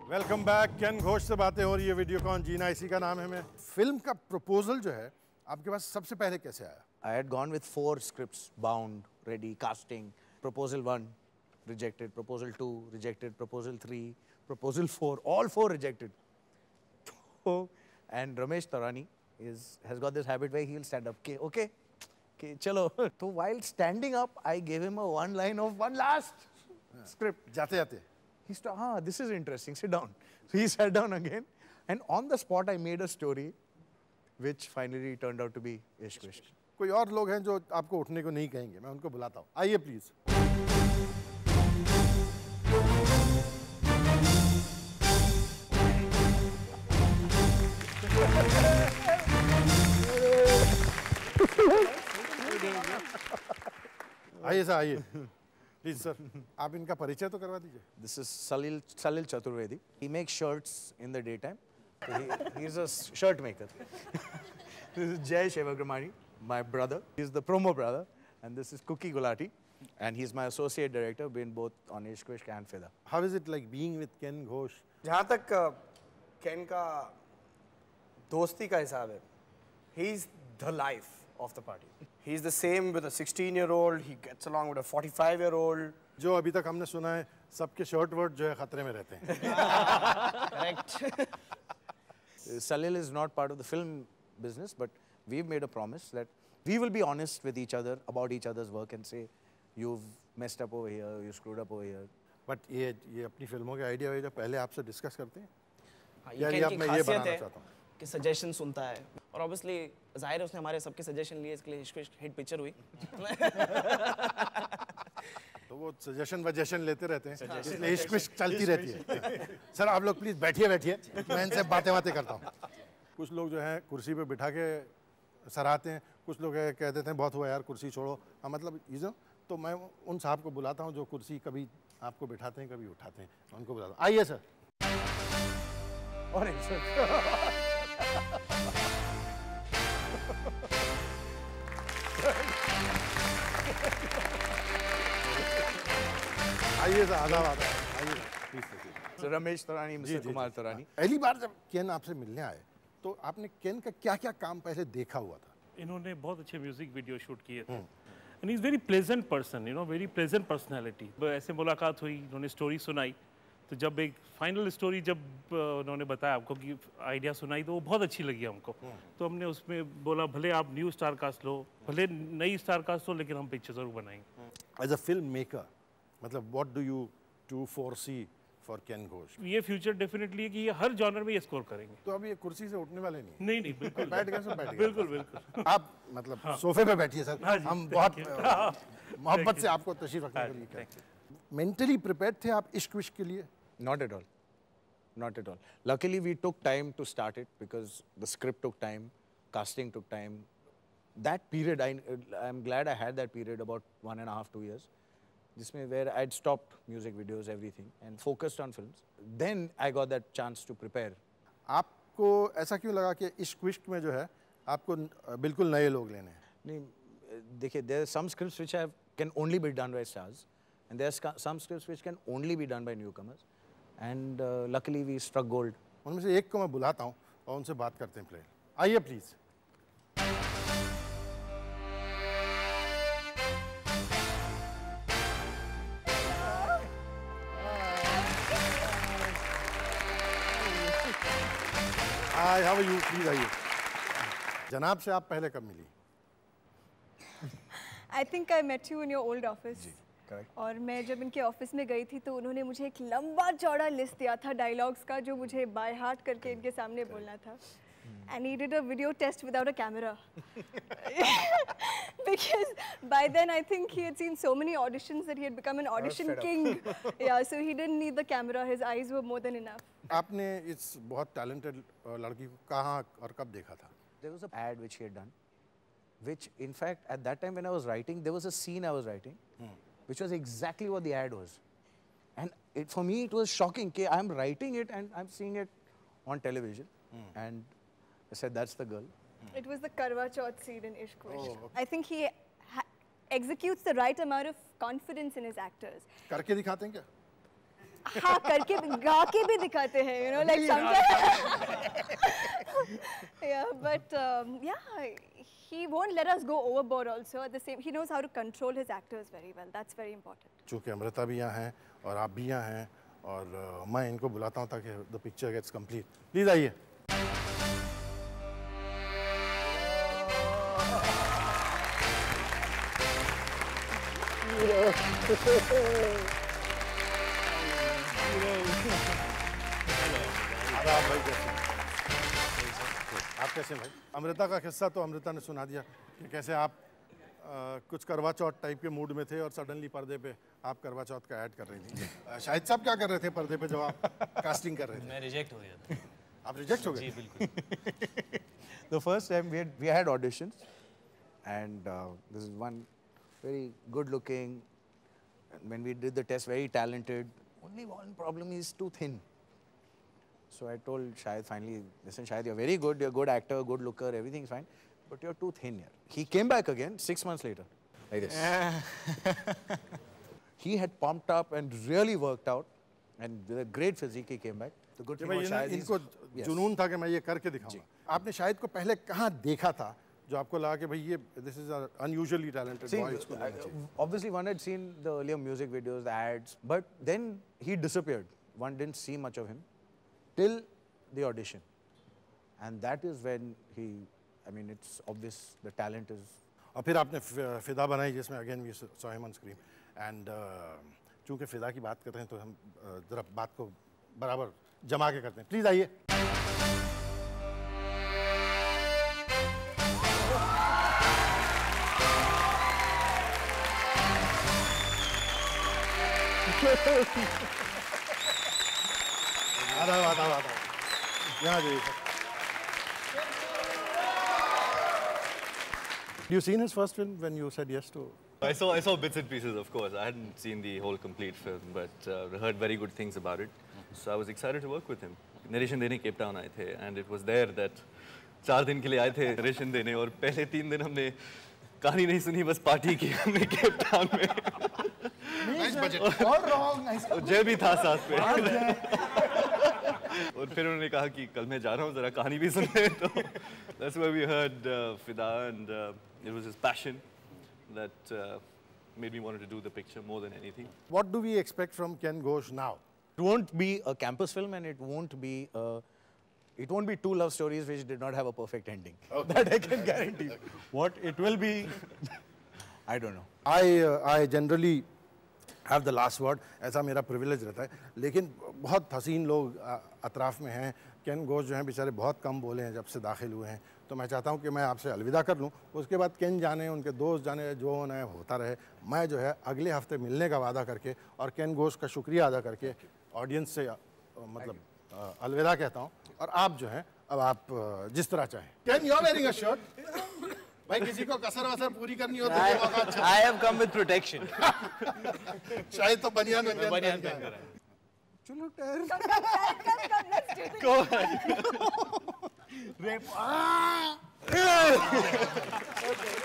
Welcome back. केन घोष से बातें हो रही है। वीडियो कॉन जीना इसी का नाम है। मैं फिल्म का प्रपोजल जो है आपके पास सबसे पहले कैसे आया? I had gone with 4 scripts, bound, ready, casting. Proposal 1, rejected. Proposal 2, rejected. Proposal 3, proposal 4, all 4 rejected. And Ramesh Tarani has got this habit where he'll stand up. Okay, chalo. So while standing up, I gave him a one line of one last script. जाते जाते He said, this is interesting, sit down. So he sat down again. And on the spot, I made a story which finally turned out to be Ishq Vishk. कोई और लोग हैं जो आपको उठने को नहीं कहेंगे, मैं उनको बुलाता हूँ। आइए प्लीज। आइए सर, आइए प्लीज सर। आप इनका परिचय तो करवा दीजिए। This is Salil Chaturvedi. He makes shirts in the daytime. He is a shirt maker. This is Jay Shevagramani, my brother. He's the promo brother. And this is Cookie Gulati. And he's my associate director, been both on Ishq Vishk and Fida. How is it like being with Ken Ghosh? जहाँ तक केन का दोस्ती का हिसाब है, he's the life of the party. He's the same with a 16-year-old. He gets along with a 45-year-old. जो अभी तक हमने सुना है सबके शर्ट वर्ट जो है खतरे में रहते हैं। Correct. Salil is not part of the film business, but we've made a promise that we will be honest with each other about each other's work and say, you've messed up over here, you screwed up over here. But ये अपनी फिल्मों के idea वाइडिया पहले आपसे discuss करते हैं? ये केन की खासियत है कि सजेशन सुनता है और ऑब्वियसली जाहिर है उसने हमारे सबके सजेशन लिए, इसके लिए इश्क विश्क हिट पिक्चर हुई। तो वो सजेशन लेते रहते हैं, इसलिए इश्क विश्क चलती रहती है। सर आप लोग प्लीज बैठिए, मैं इनसे बातें करता हूँ। कुछ लोग जो हैं कुर्सी पे बिठा के सराहते हैं, कुछ लोग कह देते हैं बहुत हुआ यार कुर्सी छोड़ो। मतलब ये तो मैं उन साहब को बुलाता हूँ जो कुर्सी कभी आपको बिठाते हैं कभी उठाते हैं, उनको बुलाता हूँ। आइए सर। और आइए सर, आदाब आइए प्लीज। रमेश तरानी, मिस्टर कुमार तरानी। पहली बार जब केन आपसे मिलने आए तो आपने केन का क्या काम पहले देखा हुआ था? इन्होंने बहुत अच्छे म्यूजिक वीडियो शूट किए थे। And is very pleasant person, very pleasant personality. ऐसे मुलाकात हुई, उन्होंने स्टोरी सुनाई, तो जब एक फाइनल स्टोरी जब उन्होंने बताया हमको कि आइडिया सुनाई तो वो बहुत अच्छी लगी हमको। तो हमने उसमें बोला भले आप न्यू स्टार कास्ट लो, भले नई स्टार कास्ट लो, लेकिन हम पिक्चर जरूर बनाएंगे। एज अ फिल्म मेकर मतलब what do you to foresee for Ken Ghosh? ये फ्यूचर डेफिनेटली है कि ये हर जॉनर में ये स्कोर करेंगे। तो अब ये कुर्सी से उठने वाले नहीं? नहीं बिल्कुल बैठ गए सर, बैठ गए। बिल्कुल। आप मतलब सोफे पे बैठिए सर। हम बहुत मोहब्बत से आपको तशरीफ रखने के लिए। मेंटली प्रिपेयर्ड थे आप इश्क विश्क के लिए? Not at all. Not at all. Luckily, we took time to start it because the script took time, casting took time. That period, I'm glad I had that period about 1.5, 2 years, where I'd stopped music videos, everything, and focused on films. Then I got that chance to prepare. आपको ऐसा क्यों लगा कि इश्क विश्क में जो है आपको बिल्कुल नए लोग लेने हैं? नहीं, देखिए, there are some scripts which can only be done by stars, and there are some scripts which can only be done by newcomers. And luckily we struck gold. उनमें से एक को मैं बुलाता हूँ और उनसे बात करते हैं प्लेयर। आइए please. Hi, how are you? Please आइए। जनाब से आप पहले कब मिली? I think I met you in your old office. Correct. और मैं जब इनके ऑफिस में गई थी तो उन्होंने मुझे एक लंबा चौड़ा लिस्ट दिया था डायलॉग्स का जो मुझे बाय हार्ट करके इनके सामने बोलना था। And he did a video test without a camera. Because by then I think he had seen so many auditions that he had become an audition king. Yeah, so he didn't need the camera. His eyes were more than enough. आपने इस बहुत talented लड़की को कहाँ और कब देखा था? There was an ad which he had done, which in fact at that time when I was writing, there was a scene I was writing, which was exactly what the ad was. And for me it was shocking that I'm writing it and I'm seeing it on television. And I said, that's the girl. It was the Karwa Chauth scene in Ishq Vishk. I think he executes the right amount of confidence in his actors. करके दिखाते हैं क्या? हाँ करके गा के भी दिखाते हैं, you know, like sometimes. Yeah, but yeah, he won't let us go overboard also. At the same, he knows how to control his actors very well. That's very important. चूँकि अमृता भी यहाँ हैं और आप भी यहाँ हैं और मैं इनको बुलाता हूँ ताकि the picture gets complete. Please आइए. आप कैसे भाई? अमृता का किस्सा तो अमृता ने सुना दिया कि कैसे आप कुछ करवा चौथ टाइप के मूड में थे और सडनली पर्दे पे आप करवा चौथ का ऐड कर रही थी. शाहिद साहब क्या कर रहे थे पर्दे पे जब आप कास्टिंग कर रहे थे? मैं रिजेक्ट हो गया था. आप रिजेक्ट हो गए? जी बिल्कुल. The first time we had auditions, and this is one very good looking. When we did the test, very talented. Only one problem is too thin. So I told Shahid finally, listen Shahid, you're very good, you're a good actor, good looker, everything's fine, but you're too thin here. He came back again 6 months later, like this. He had pumped up and really worked out, and with a great physique he came back. The good thing about Shahid is... इनको जुनून था कि मैं ये करके दिखाऊंगा. आपने शाहिद को पहले कहाँ देखा था जो आपको लगा कि भाई ये this is an unusually talented boy. Obviously one had seen the earlier music videos, the ads, but then he disappeared. One didn't see much of him till the audition, and that is when he, I mean, it's obvious the talent is. और फिर आपने फिदा बनाई जिसमें again we saw him on screen, and चूँकि फिदा की बात कर रहे हैं तो हम जरा बात को बराबर जमा के करते हैं. प्लीज आइए. आता यहाँ जाइए. You seen his first film when you said yes to? I saw bits and pieces, of course. I hadn't seen the whole complete film, but heard very good things about it. So I was excited to work with him. Narration देने Cape Town आए थे, and it was there that 4 दिन के लिए आए थे narration देने, और पहले 3 दिन हमने कहानी नहीं सुनी, बस पार्टी की हमने Cape Town में. Nice budget. All wrong. Nice. जय भी था साथ में. और फिर उन्होंने कहा कि कल मैं जा रहा हूँ, जरा कहानी भी सुन ले. तो that's where we heard Fida, and it was his passion that made me want to do the picture more than anything. What do we expect from Ken Ghosh now? It won't be a campus film, and it won't be 2 love stories which did not have a perfect ending. Okay. That I can guarantee. What it will be, I don't know. I generally have the last word. ऐसा मेरा privilege रहता है. लेकिन बहुत हसीन लोग अतराफ में हैं. केन घोष जो हैं बेचारे बहुत कम बोले हैं जब से दाखिल हुए हैं. तो मैं चाहता हूं कि मैं आपसे अलविदा कर लूं. उसके बाद केन जाने, उनके दोस्त जाने, जो होना है होता रहे. मैं जो है अगले हफ्ते मिलने का वादा करके और केन घोष का शुक्रिया अदा करके ऑडियंस से मतलब अलविदा कहता हूं. और आप जो हैं अब आप जिस तरह चाहें. Ken, you are wearing a shirt. भाई किसी को कसर वसर पूरी करनी हो तो अच्छा. I have come with protection. शायद तो बनियान पहन कर आए. चलो टैर. Come, let's do this. Go ahead. Rape. Okay.